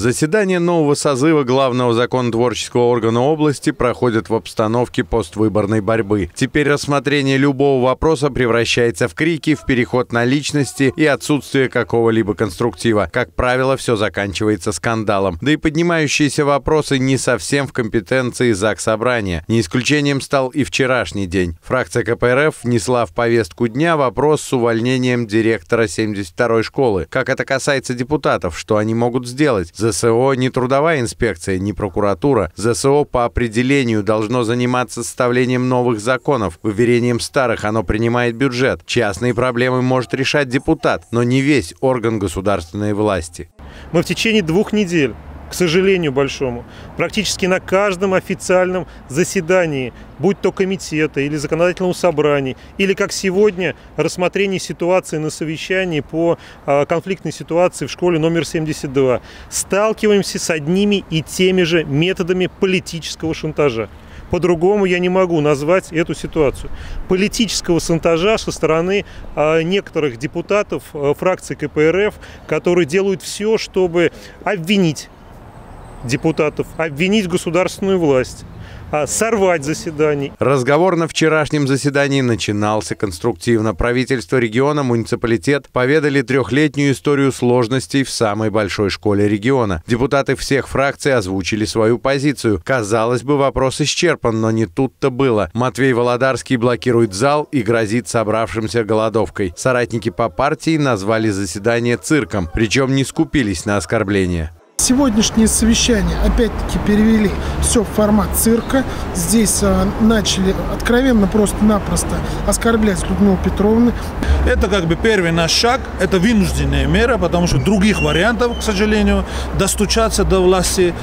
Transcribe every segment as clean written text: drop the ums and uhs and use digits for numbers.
Заседания нового созыва главного законотворческого органа области проходят в обстановке поствыборной борьбы. Теперь рассмотрение любого вопроса превращается в крики, в переход на личности и отсутствие какого-либо конструктива. Как правило, все заканчивается скандалом. Да и поднимающиеся вопросы не совсем в компетенции Заксобрания. Не исключением стал и вчерашний день. Фракция КПРФ внесла в повестку дня вопрос с увольнением директора 72-й школы. Как это касается депутатов, что они могут сделать? ЗСО не трудовая инспекция, не прокуратура. ЗСО по определению должно заниматься составлением новых законов. Выверением старых оно принимает бюджет. Частные проблемы может решать депутат, но не весь орган государственной власти. Мы в течение 2 недель, к сожалению большому, практически на каждом официальном заседании, будь то комитета или законодательного собрания, или как сегодня рассмотрение ситуации на совещании по конфликтной ситуации в школе номер 72, сталкиваемся с одними и теми же методами политического шантажа. По-другому я не могу назвать эту ситуацию. Политического шантажа со стороны некоторых депутатов фракции КПРФ, которые делают все, чтобы обвинить депутатов, обвинить государственную власть, сорвать заседание. Разговор на вчерашнем заседании начинался конструктивно. Правительство региона, муниципалитет поведали 3-летнюю историю сложностей в самой большой школе региона. Депутаты всех фракций озвучили свою позицию. Казалось бы, вопрос исчерпан, но не тут-то было. Матвей Володарский блокирует зал и грозит собравшимся голодовкой. Соратники по партии назвали заседание цирком, причем не скупились на оскорбления. Сегодняшнее совещание опять-таки перевели все в формат цирка. Здесь начали откровенно просто-напросто оскорблять Людмилу Петровну. Это как бы первый наш шаг, это вынужденная мера, потому что других вариантов, к сожалению, достучаться до власти,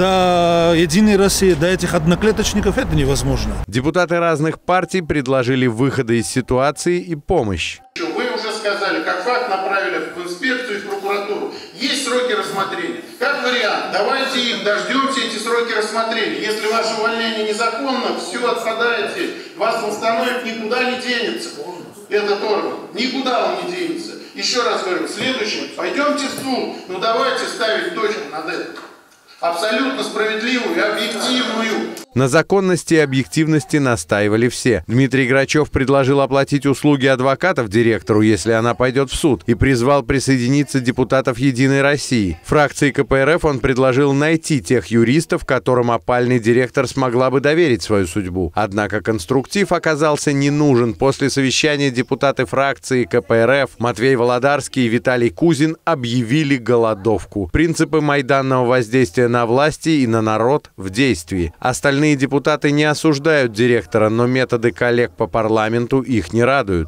до Единой России, до этих одноклеточников, это невозможно. Депутаты разных партий предложили выходы из ситуации и помощь. Вы уже сказали, как факт направили в инспекцию и в прокуратуру. Есть сроки рассмотрения. Как вариант, давайте их дождемся, эти сроки рассмотрения. Если ваше увольнение незаконно, все, отпадаете, вас восстановят, никуда не денется. Этот орган, никуда он не денется. Еще раз говорю, следующее, пойдемте в суд, но давайте ставить точку над этим. Абсолютно справедливую и объективную. На законности и объективности настаивали все. Дмитрий Грачев предложил оплатить услуги адвокатов директору, если она пойдет в суд, и призвал присоединиться депутатов «Единой России». Фракции КПРФ он предложил найти тех юристов, которым опальный директор смогла бы доверить свою судьбу. Однако конструктив оказался не нужен. После совещания депутаты фракции КПРФ Матвей Володарский и Виталий Кузин объявили голодовку. Принципы майданного воздействия на власти и на народ в действии. Остальные депутаты не осуждают директора, но методы коллег по парламенту их не радуют.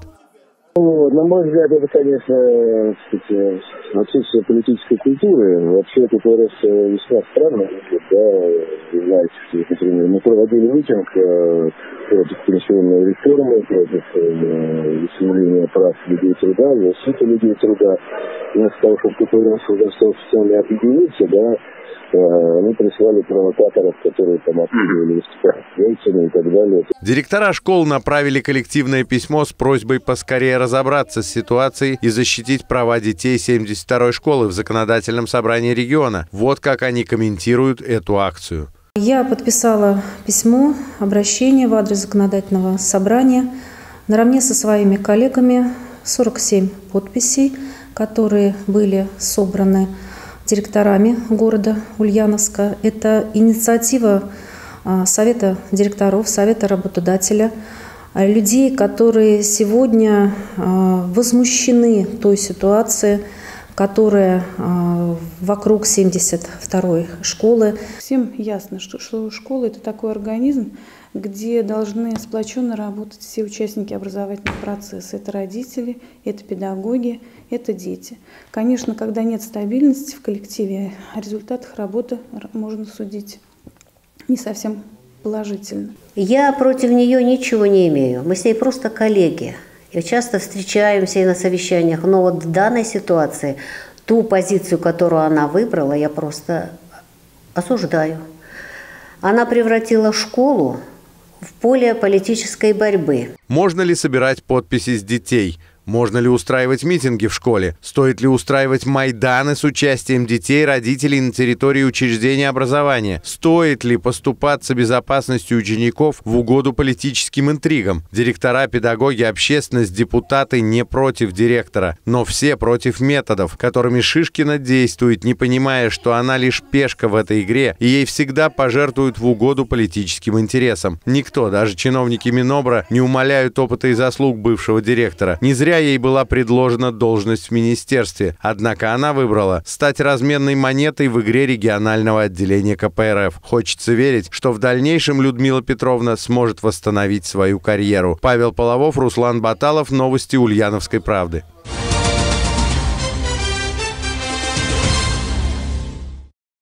На мой взгляд, это, конечно, отсутствие политической культуры. Вообще, это весьма странно. Знаете, мы проводили митинг против пенсионной реформы, против ущемления прав людей труда, защиты людей труда. Вместо того, чтобы КПРФ официально объединиться, они прислали провокаторов, которые там обсуждали и так далее. Директора школ направили коллективное письмо с просьбой поскорее разобраться с ситуацией и защитить права детей 72-й школы в законодательном собрании региона. Вот как они комментируют эту акцию. Я подписала письмо, обращение в адрес законодательного собрания наравне со своими коллегами, 47 подписей, которые были собраны директорами города Ульяновска. Это инициатива Совета директоров, Совета работодателя, людей, которые сегодня возмущены той ситуацией, которая вокруг 72-й школы. Всем ясно, что школа – это такой организм, где должны сплоченно работать все участники образовательного процесса. Это родители, это педагоги, это дети. Конечно, когда нет стабильности в коллективе, о результатах работы можно судить не совсем положительно. Я против нее ничего не имею. Мы с ней просто коллеги. И часто встречаемся и на совещаниях. Но вот в данной ситуации ту позицию, которую она выбрала, я просто осуждаю. Она превратила школу в поле политической борьбы. Можно ли собирать подписи с детей? Можно ли устраивать митинги в школе? Стоит ли устраивать майданы с участием детей и родителей на территории учреждения образования? Стоит ли поступаться безопасностью учеников в угоду политическим интригам? Директора, педагоги, общественность, депутаты не против директора, но все против методов, которыми Шишкина действует, не понимая, что она лишь пешка в этой игре, и ей всегда пожертвуют в угоду политическим интересам. Никто, даже чиновники Минобра, не умаляют опыта и заслуг бывшего директора. Не зря ей была предложена должность в министерстве, однако она выбрала стать разменной монетой в игре регионального отделения КПРФ. Хочется верить, что в дальнейшем Людмила Петровна сможет восстановить свою карьеру. Павел Половов, Руслан Баталов. Новости Ульяновской правды.